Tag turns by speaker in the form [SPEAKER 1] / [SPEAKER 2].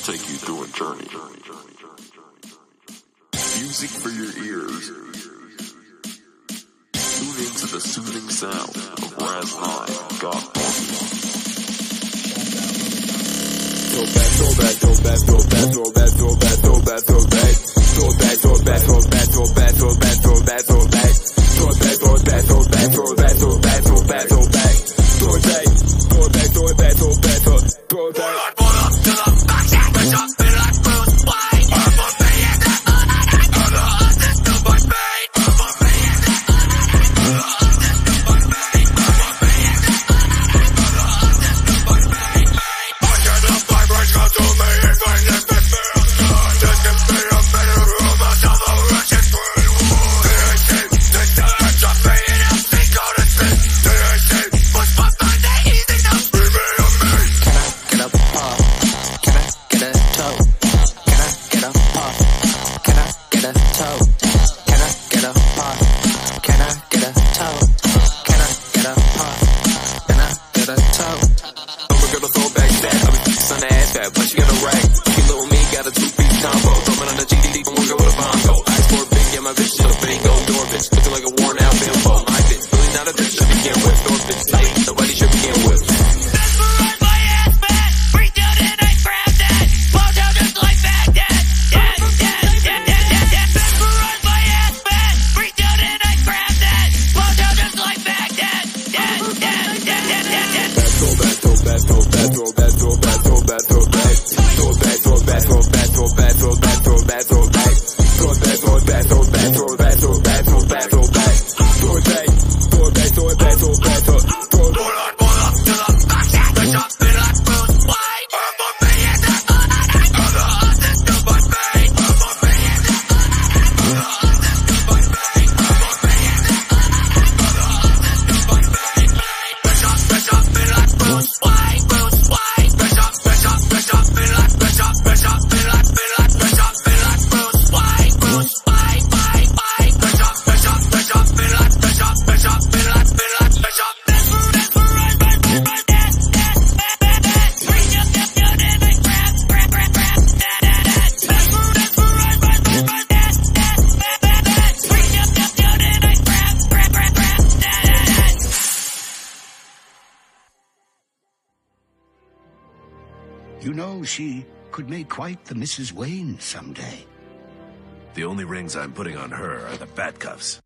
[SPEAKER 1] take you through a journey. Music for your ears. Tune into the soothing sound of Raz 9 God Funky.
[SPEAKER 2] You know, she could make quite the Mrs. Wayne someday.
[SPEAKER 3] The only rings I'm putting on her are the bat cuffs.